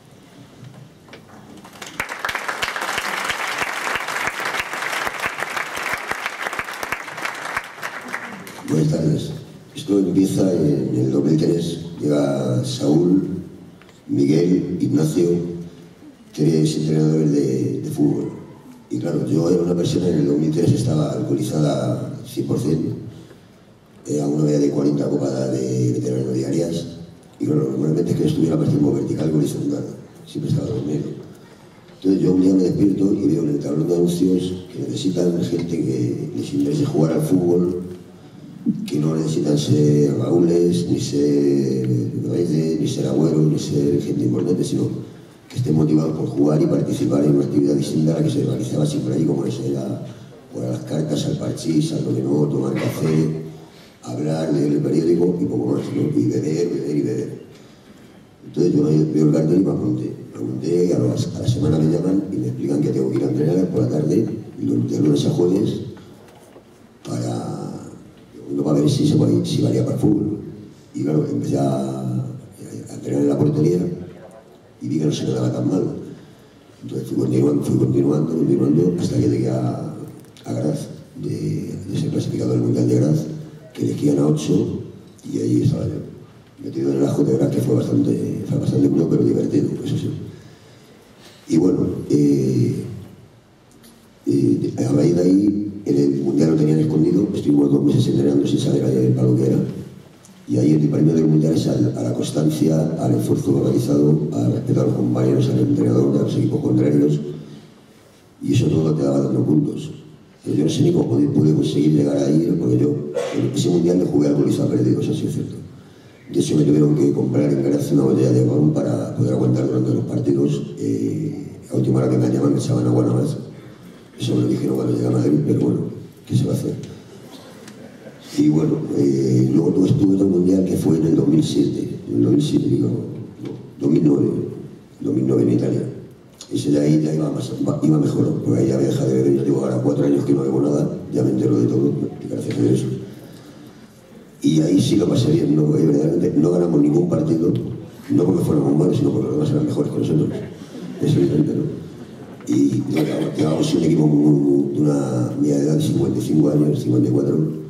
Buenas tardes. Esto empieza en el dos mil tres. Llega Saúl, Miguel, Ignacio, tres entrenadores de, de fútbol. Y claro, yo era una persona en el dos mil tres, estaba alcoholizada cien por cien, eh, aún no había de cuarenta copadas de veterano diarias. Y claro, normalmente es que estuviera más tiempo vertical con horizontal, siempre estaba dormido. Entonces yo un día me despierto y veo en el tablón de anuncios que necesitan gente que les interese jugar al fútbol, que no necesitan ser Raúles, ni ser Reyes, ni ser Agüero, ni ser gente importante, sino que estén motivados por jugar y participar en una actividad distinta a la que se realizaba siempre allí, como eso era jugar a las cartas, al parchís, al dominó, tomar café, hablar, leer el periódico y poco más, ¿no? Y beber, beber y beber. Entonces yo veo el cartel y me apunté. Me apunté y a, los, a la semana me llaman y me explican que tengo que ir a entrenar por la tarde, de lunes a jueves, para... no para ver si, se, si valía para el fútbol. Y claro, empecé a, a entrenar en la portería y vi que no se me daba tan mal. Entonces fui continuando, fui continuando, continuando hasta que llegué a, a Graz, de, de ser clasificado del Mundial de Graz, que elegían a ocho y ahí estaba yo, metido en el ajo de Graz, que fue bastante, fue bastante duro, pero divertido, eso sí. Y bueno, eh, eh, a raíz de ahí, en el Mundial lo tenían escondido, estuvimos dos meses entrenando sin saber para lo que era. Y ahí el premio del Mundial es a, a la constancia, al esfuerzo organizado, al respeto a los compañeros, al entrenador, a los equipos contrarios. Y eso todo te daba dando puntos. Pero yo no sé ni cómo pude, pude conseguir llegar ahí, porque yo en ese Mundial me jugué alcoholizado perdido, eso sí es cierto. De hecho me tuvieron que comprar en Graz una botella de ron para poder aguantar durante los partidos. Eh, a última hora que me llamaban me echaban agua nada más. Eso me lo dijeron cuando llegué a Madrid, pero bueno, ¿qué se va a hacer? Y bueno, eh, luego todo estuve en el Mundial, que fue en el dos mil siete, en el dos mil siete digo, no, dos mil nueve, dos mil nueve en Italia. Ese de ahí ya iba, más, iba mejor, porque ahí ya había dejado de beber, yo llevo ahora cuatro años que no bebo nada, ya me entero de todo, gracias a Dios. Y ahí sí lo pasé bien, no, verdaderamente no ganamos ningún partido, no porque fuéramos malos, sino porque los demás eran mejores que nosotros. Eso es evidente, ¿no? Y llevábamos un equipo muy, muy, de una media de edad de cincuenta y cinco años, cincuenta y cuatro,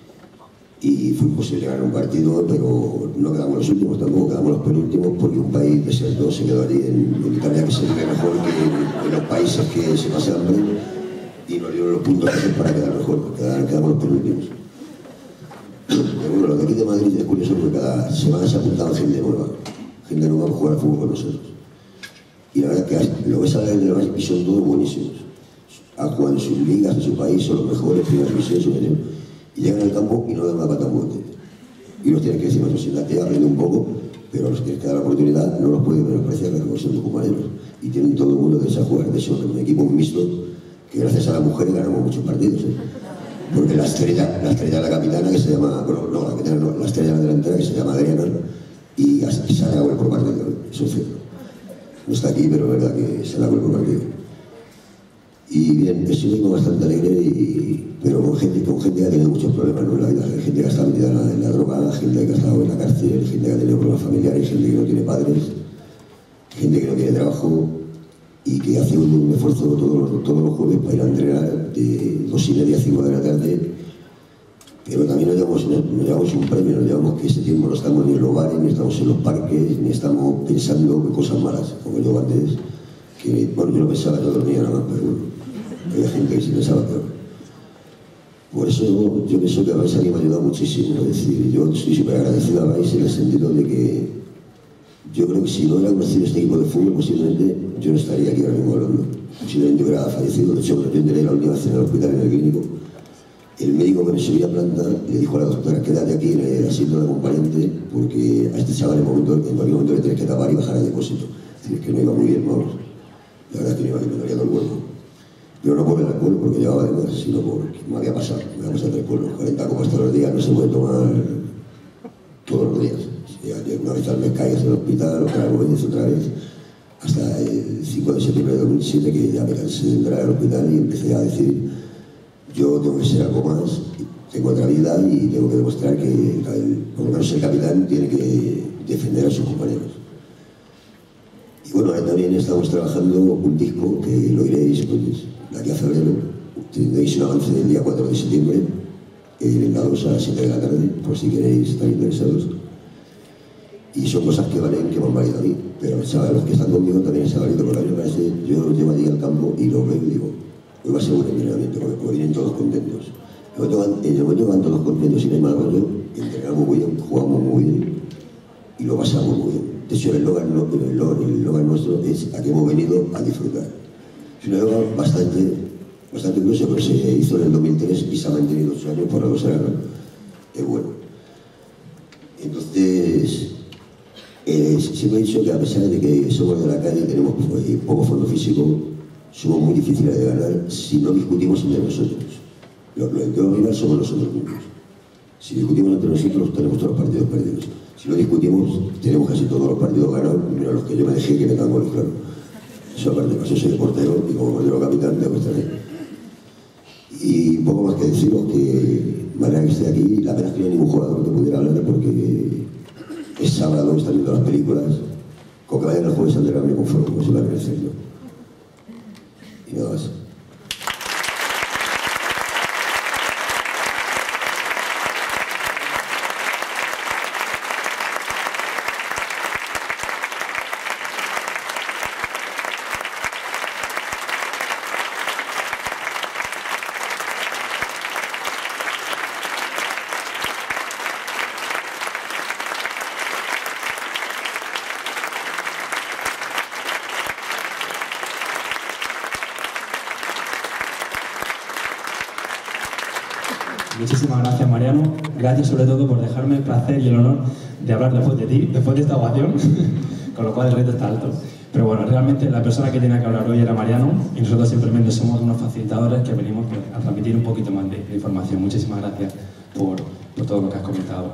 y fue imposible ganar un partido, pero no quedamos los últimos, tampoco quedamos los penúltimos, porque un país desertó, se quedó allí en, en Italia, que se vive mejor que en, en los países que se pasan hambre, y nos dieron los puntos para quedar mejor, quedar, quedamos los penúltimos. Pero bueno, lo de aquí de Madrid es curioso porque cada semana se apuntaba gente nueva, gente nueva para jugar al fútbol con nosotros. Y la verdad es que lo ves a la de la base y son todos buenísimos. Han jugado en sus ligas, en su país, son los mejores, primera división, superior. Y llegan al campo y no dan una pata muerte. Y los tienes que decir, bueno, siéntate, aprende un poco, pero los tienes que dar la oportunidad, no los puedes menospreciar, porque son tus compañeros. Y tienen todo el mundo que desea jugar. De hecho, un equipo mixto, que gracias a las mujeres ganamos muchos partidos. ¿eh? Porque la estrella, la estrella de la capitana, que se llama, bueno, no, la capitana no, la estrella de la delantera, que se llama Adriana, y sale a gol por partido, eso es cierto. No está aquí, pero es verdad que se la vuelve partido. Y bien, es un equipo bastante alegre, y, pero con gente, con gente que ha tenido muchos problemas, ¿no? En la vida. Gente que ha estado metida en la, en la droga, gente que ha estado en la cárcel, gente que ha tenido problemas familiares, gente que no tiene padres, gente que no tiene trabajo y que hace un, un esfuerzo todos los, todos los jueves para ir a entrenar de dos y media a cinco de la tarde. Pero también nos llevamos, nos llevamos un premio, nos llevamos que ese tiempo no estamos ni en los bares, ni estamos en los parques, ni estamos pensando en cosas malas, como yo antes, que, bueno, yo no pensaba, yo dormía nada más, pero bueno, había gente que sí pensaba peor. Por eso yo pienso que a Vais a mí me ha ayudado muchísimo, es decir, yo estoy súper agradecido a Vais en el sentido de que Yo creo que si no hubiera conocido este equipo de fútbol, posiblemente yo no estaría aquí ahora mismo hablando. Posiblemente hubiera fallecido. De hecho, yo entré la última vez en el hospital, en el clínico. El médico que me subía a planta le dijo a la doctora: quédate aquí en el asiento de acompañante, porque a este chaval en, momento, en cualquier momento le tienes que tapar y bajar a depósito. Es decir, que no iba muy bien, vamos. La verdad es que me iba que me dolía todo el cuerpo. Pero no por el alcohol, porque llevaba de más, sino porque me había pasado. Me había pasado tres pueblos. cuarenta copas todos los días, no se puede tomar todos los días. Una vez al mes caigas en el hospital, otra vez, otra vez. Hasta el cinco de septiembre de dos mil siete, que ya me cansé de entrar al hospital y empecé a decir: yo tengo que ser algo más, tengo otra vida y tengo que demostrar que el, por lo menos el capitán tiene que defender a sus compañeros. Y bueno, ahora también estamos trabajando un disco que lo iréis, pues, de aquí a febrero. Tendréis un avance del día cuatro de septiembre en la dos a las siete de la tarde, por si queréis estar interesados. Y son cosas que valen, que me han valido a mí, pero chavales, los que están conmigo también se han valido, porque a mí me parece, yo llevo allí al campo y lo veo y digo: hoy va a ser un entrenamiento, porque vienen todos contentos. En el momento que van todos contentos y no hay mal rollo, entrenamos muy bien, jugamos muy bien y lo pasamos muy bien. De hecho, el eslogan no, el nuestro es: aquí hemos venido a disfrutar. Es un eslogan bastante, bastante curioso, pero se hizo en el dos mil tres y se ha mantenido ocho años, por algo será, ¿no? Es bueno. Entonces, eh, siempre he dicho que a pesar de que somos de la calle y tenemos pues, poco fondo físico, somos muy difíciles de ganar si no discutimos entre nosotros. Lo, lo que tenemos que ganar somos nosotros mismos. Si discutimos entre nosotros, tenemos todos los partidos perdidos. Si no discutimos, tenemos casi todos los partidos ganados, menos los que yo me dejé que me dan goles, claro. Eso aparte, pues yo soy de portero y como portero capitán tengo que estar ahí. Y poco más que deciros que, manera que esté aquí, la pena es que no hay ningún jugador que pudiera hablar porque es sábado, están viendo las películas. Con que vayan el jueves al me conformo, como se va a merecer yo. Y nada más.
Muchísimas gracias, Mariano. Gracias sobre todo por dejarme el placer y el honor de hablar después de ti, después de esta ovación, con lo cual el reto está alto. Pero bueno, realmente la persona que tenía que hablar hoy era Mariano y nosotros simplemente somos unos facilitadores que venimos pues, a transmitir un poquito más de, de información. Muchísimas gracias por, por todo lo que has comentado.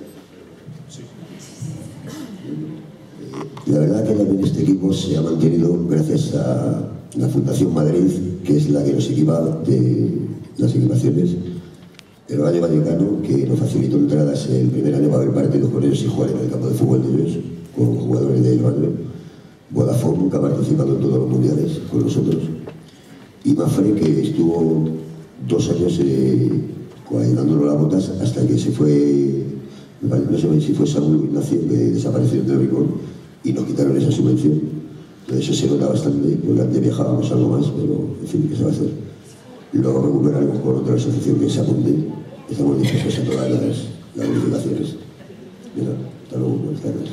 La verdad que también este equipo se ha mantenido gracias a la Fundación Madrid, que es la que nos equipa de las equipaciones. El Valle Vallecano, que nos facilitó entradas el primer año para ver partidos con ellos y jugar en el campo de fútbol de ellos, con jugadores del barrio. Vodafone, que ha participado en todos los mundiales con nosotros. Y Mafre, que estuvo dos años eh, dándonos las botas hasta que se fue, no sé si fue Saúl Ignacio, que desapareció de Ricón y nos quitaron esa subvención. Entonces eso se nota bastante, porque antes viajábamos algo más, pero en fin, ¿qué se va a hacer? Lo recuperaremos con otra asociación que se apunte. Estamos dispuestos a todas las, las verificaciones. Mira, hasta luego, buenas tardes.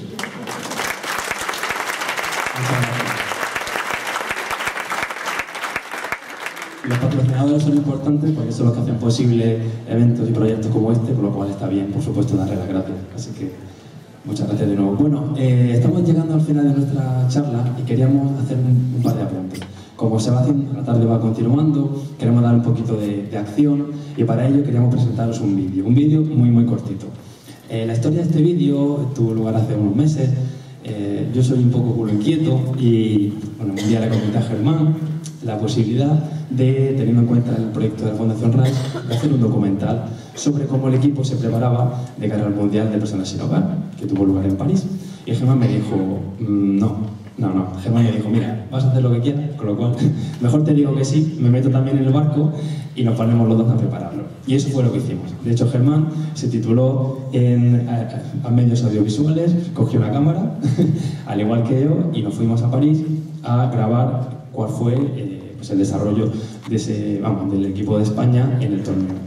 Los patrocinadores son importantes porque son los que hacen posible eventos y proyectos como este, por lo cual está bien, por supuesto, darle las gracias. Así que muchas gracias de nuevo. Bueno, eh, estamos llegando al final de nuestra charla y queríamos hacer un, un par de apuntes. Como se va haciendo, la tarde va continuando, queremos dar un poquito de, de acción y para ello queríamos presentaros un vídeo, un vídeo muy muy cortito. Eh, la historia de este vídeo tuvo lugar hace unos meses. Eh, yo soy un poco culo inquieto y bueno, un día le comenté a Germán la posibilidad de, teniendo en cuenta el proyecto de la Fundación Rise, de hacer un documental sobre cómo el equipo se preparaba de cara al Mundial de Personas Sin Hogar, que tuvo lugar en París. Y Germán me dijo, mmm, no. No, no, Germán me dijo, mira, vas a hacer lo que quieras, con lo cual, mejor te digo que sí, me meto también en el barco y nos ponemos los dos a prepararlo. Y eso fue lo que hicimos. De hecho, Germán se tituló en a, a medios audiovisuales, cogió una cámara, al igual que yo, y nos fuimos a París a grabar cuál fue eh, pues el desarrollo de ese, vamos, del equipo de España en el torneo.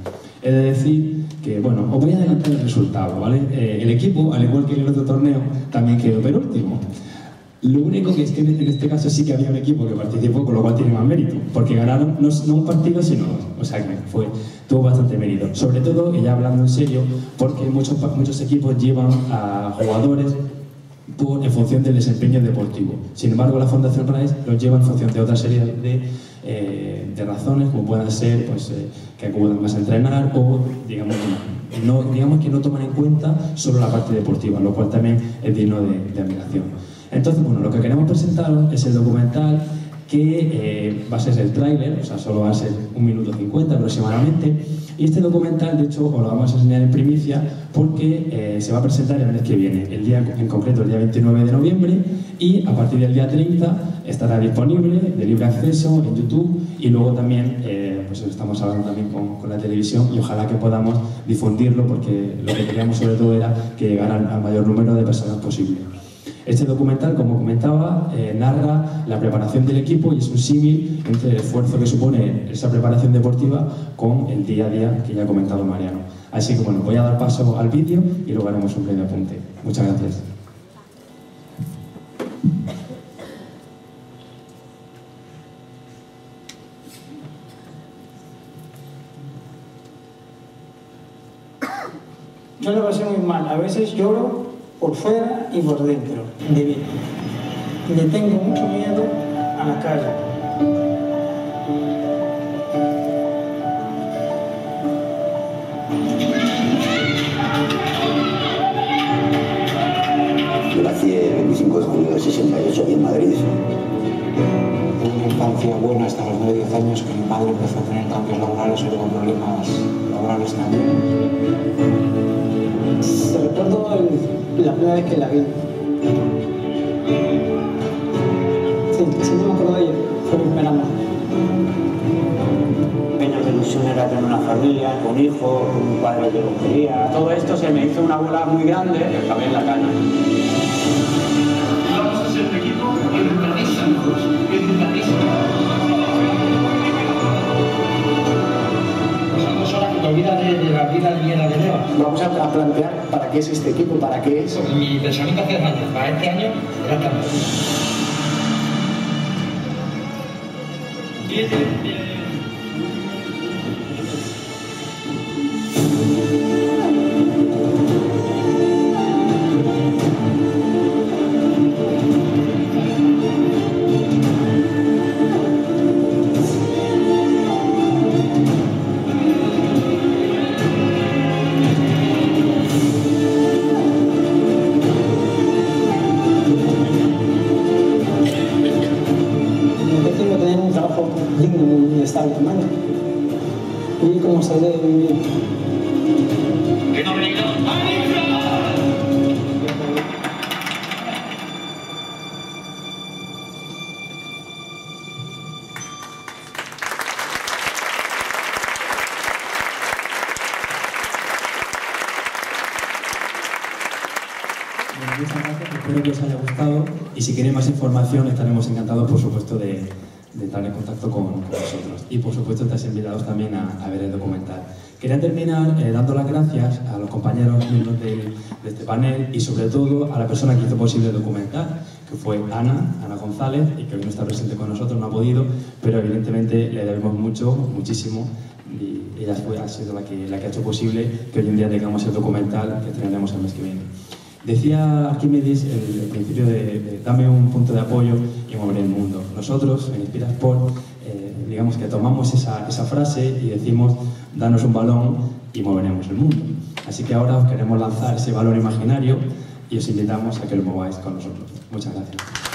He de decir que, bueno, os voy a adelantar el resultado, ¿vale? Eh, el equipo, al igual que en el otro torneo, también quedó penúltimo. Lo único que es que en este caso sí que había un equipo que participó, con lo cual tiene más mérito, porque ganaron no, no un partido, sino dos. O sea que fue, tuvo bastante mérito. Sobre todo, y ya hablando en serio, porque muchos, muchos equipos llevan a jugadores por, en función del desempeño deportivo. Sin embargo, la Fundación Rise los lleva en función de otra serie de, eh, de razones, como puedan ser pues, eh, que acudan más a entrenar o, digamos, no, digamos que no toman en cuenta solo la parte deportiva, lo cual también es digno de, de admiración. Entonces, bueno, lo que queremos presentaros es el documental que eh, va a ser el tráiler, o sea, solo va a ser un minuto cincuenta aproximadamente. Y este documental, de hecho, os lo vamos a enseñar en primicia porque eh, se va a presentar el mes que viene, el día, en concreto el día veintinueve de noviembre, y a partir del día treinta estará disponible de libre acceso en YouTube, y luego también, eh, pues estamos hablando también con, con la televisión, y ojalá que podamos difundirlo porque lo que queríamos sobre todo era que llegara al, al mayor número de personas posible. Este documental, como comentaba, eh, narra la preparación del equipo y es un símil entre el esfuerzo que supone esa preparación deportiva con el día a día que ya ha comentado Mariano. Así que bueno, voy a dar paso al vídeo y luego haremos un breve apunte. Muchas gracias.
Yo lo pasé muy mal, a veces lloro por fuera y por dentro, de mí. Le tengo mucho miedo a la calle.
Yo nací el veinticinco de junio del sesenta y ocho aquí en Madrid.
Tuve una infancia buena hasta los nueve diez años, que mi padre empezó a tener cambios laborales y luego problemas laborales también.
Recuerdo el, la primera vez que la vi. Sí, siempre me acuerdo de ella. Fue mi primera amor.
Mi ilusión era tener una familia, un hijo, un padre que lo quería.
Todo esto se me hizo una bola muy grande y acabé en la cana.
Vamos a ser un equipo educadísimos, educadísimos. Son dos horas que te olvidas de, de la vida llena de leva.
Vamos a, a plantear para qué es este equipo, para qué es.
Mi pensamiento hace dos años, para este año era tanto.
Y cómo se debe vivir.
Bueno, muchas gracias, espero que os haya gustado y si queréis más información estaremos encantados, por supuesto, de, de estar en contacto con, con vosotros. Y por supuesto estáis invitados también a, a ver el documental. Quería terminar eh, dando las gracias a los compañeros miembros de, de este panel y sobre todo a la persona que hizo posible el documental, que fue Ana, Ana González, y que hoy no está presente con nosotros, no ha podido, pero evidentemente le debemos mucho, muchísimo, y ella fue, ha sido la que, la que ha hecho posible que hoy en día tengamos el documental que tendremos el mes que viene. Decía Arquímedes el, el principio de, de dame un punto de apoyo y moveré el mundo. Nosotros en Inspira Sport eh, digamos que tomamos esa, esa frase y decimos danos un balón y moveremos el mundo. Así que ahora os queremos lanzar ese balón imaginario y os invitamos a que lo mováis con nosotros. Muchas gracias.